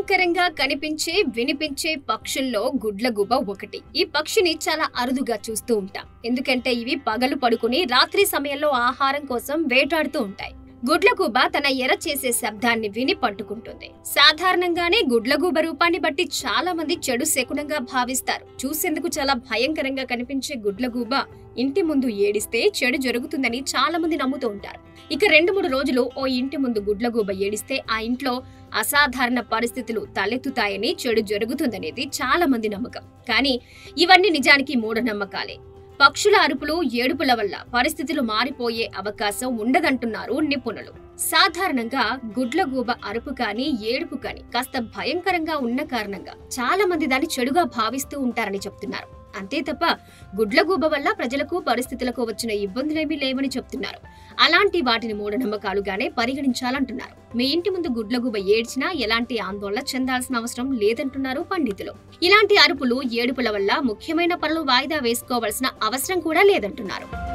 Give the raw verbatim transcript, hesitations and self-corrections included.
భయంకరంగా కనిపించే వినిపించే పక్షుల్లో గుడ్లగూబ ఒకటి. ఈ పక్షిని చాలా అరుదుగా చూస్తూ ఉంటాం. ఎందుకంటే ఇవి పగలు పడుకుని రాత్రి సమయంలో ఆహారం కోసం వేటాడుతూ ఉంటాయి. గుడ్లగూబ తన ఎర చేసే శబ్దాన్ని విని పట్టుకుంటుంది. సాధారణంగానే గుడ్లగూబ రూపాన్ని బట్టి చాలా మంది చెడు శకునంగా భావిస్తారు. చూసేందుకు చాలా భయంకరంగా కనిపించే గుడ్లగూబ ఇంటి ముందు ఏడిస్తే చెడు జరుగుతుందని చాలా మంది నమ్ముతూ ఉంటారు. ఇక రెండు మూడు రోజులు ఓ ఇంటి ముందు గుడ్లగూబ ఏడిస్తే ఆ ఇంట్లో అసాధారణ పరిస్థితులు తలెత్తుతాయని, చెడు జరుగుతుందనేది చాలా మంది నమ్మకం. కానీ ఇవన్నీ నిజానికి మూఢనమ్మకాలే. పక్షుల అరుపులు, ఏడుపుల వల్ల పరిస్థితులు మారిపోయే అవకాశం ఉండదంటున్నారు నిపుణులు. సాధారణంగా గుడ్లగూబ అరుపు కాని, ఏడుపు కాని కాస్త భయంకరంగా ఉన్న కారణంగా చాలా మంది దాన్ని చెడుగా భావిస్తూ ఉంటారని చెప్తున్నారు. అంతే తప్ప గుడ్లగూబ వల్ల ప్రజలకు, పరిస్థితులకు వచ్చిన ఇబ్బందులేమీ లేవని చెప్తున్నారు. అలాంటి వాటిని మూఢనమ్మకాలుగానే పరిగణించాలంటున్నారు. మీ ఇంటి ముందు గుడ్లగూబ ఏడ్చినా ఎలాంటి ఆందోళన చెందాల్సిన అవసరం లేదంటున్నారు పండితులు. ఇలాంటి అరుపులు, ఏడుపుల వల్ల ముఖ్యమైన పనులు వాయిదా వేసుకోవాల్సిన అవసరం కూడా లేదంటున్నారు.